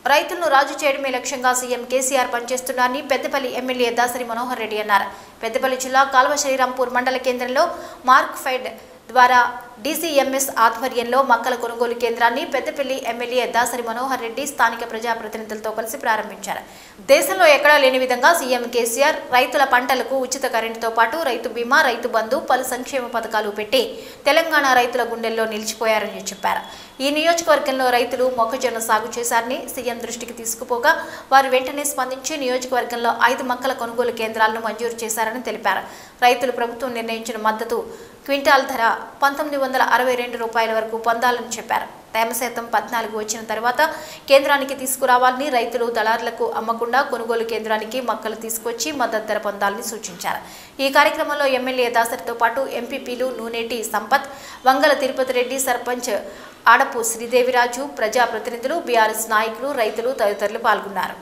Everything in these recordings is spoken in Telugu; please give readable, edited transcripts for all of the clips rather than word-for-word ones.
రైతులను రాజు చేయడమే లక్ష్యంగా సీఎం కేసీఆర్ పనిచేస్తున్నారని పెద్దపల్లి ఎమ్మెల్యే దాసరి మనోహర్ రెడ్డి అన్నారు. పెద్దపల్లి జిల్లా కాల్వ శ్రీరాంపూర్ మండల కేంద్రంలో మార్క్ ఫెడ్ ద్వారా డీసీఎంఎస్ ఆధ్వర్యంలో మొక్కల కొనుగోలు కేంద్రాన్ని పెద్దపల్లి ఎమ్మెల్యే దాసరి మనోహర్ రెడ్డి స్థానిక ప్రజాప్రతినిధులతో కలిసి ప్రారంభించారు. దేశంలో ఎక్కడా లేని విధంగా సీఎం కేసీఆర్ రైతుల పంటలకు ఉచిత కరెంటుతో పాటు రైతు బీమా, రైతు బంధు, పలు సంక్షేమ పథకాలు పెట్టి తెలంగాణ రైతుల గుండెల్లో నిలిచిపోయారని చెప్పారు. ఈ నియోజకవర్గంలో రైతులు మొక్కజొన్న సాగు చేశారని సీఎం దృష్టికి తీసుకుపోగా వారు వెంటనే స్పందించి నియోజకవర్గంలో 5 మొక్కల కొనుగోలు కేంద్రాలను మంజూరు చేశారని తెలిపారు. రైతులు ప్రభుత్వం నిర్ణయించిన మద్దతు క్వింటాల్ ధర 1962 రూపాయల వరకు పొందాలని చెప్పారు. తేమ శాతం 14 వచ్చిన తర్వాత కేంద్రానికి తీసుకురావాలని, రైతులు దళారులకు అమ్మకుండా కొనుగోలు కేంద్రానికి మొక్కలు తీసుకొచ్చి మద్దతు ధర పొందాలని సూచించారు. ఈ కార్యక్రమంలో ఎమ్మెల్యే దాసరితో పాటు ఎంపీపీలు నూనేటి సంపత్, వంగల తిరుపతి రెడ్డి, సర్పంచ్ ఆడపు శ్రీదేవిరాజు, ప్రజాప్రతినిధులు, బీఆర్ఎస్ నాయకులు, రైతులు తదితరులు పాల్గొన్నారు.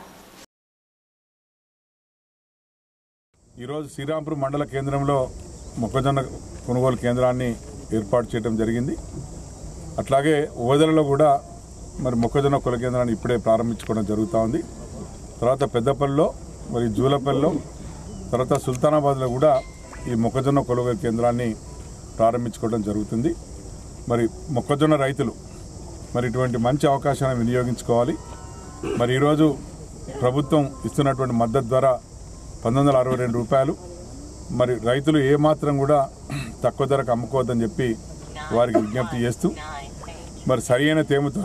ఈరోజు శ్రీరాంపూర్ మండల కేంద్రంలో మొక్కజొన్న కొనుగోలు కేంద్రాన్ని ఏర్పాటు చేయడం జరిగింది. అట్లాగే ఓదెలలో కూడా మరి మొక్కజొన్న కొనుగోలు కేంద్రాన్ని ఇప్పుడే ప్రారంభించుకోవడం జరుగుతూ ఉంది. తర్వాత పెద్దపల్లిలో, మరి జూలపల్లిలో, తర్వాత సుల్తానాబాద్లో కూడా ఈ మొక్కజొన్న కొనుగోలు కేంద్రాన్ని ప్రారంభించుకోవడం జరుగుతుంది. మరి మొక్కజొన్న రైతులు మరి ఇటువంటి మంచి అవకాశాన్ని వినియోగించుకోవాలి. మరి ఈరోజు ప్రభుత్వం ఇస్తున్నటువంటి మద్దతు ద్వారా 1962 రూపాయలు. మరి రైతులు ఏమాత్రం కూడా తక్కువ ధరకు అమ్ముకోవద్దని చెప్పి వారికి విజ్ఞప్తి చేస్తూ మరి సరైన తేమతో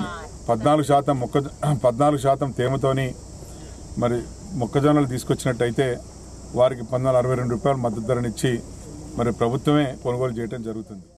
14% తేమతోని మరి మొక్కజొన్నలు తీసుకొచ్చినట్టయితే వారికి 1962 రూపాయలు మద్దతు ధరనిచ్చి మరి ప్రభుత్వమే కొనుగోలు చేయడం జరుగుతుంది.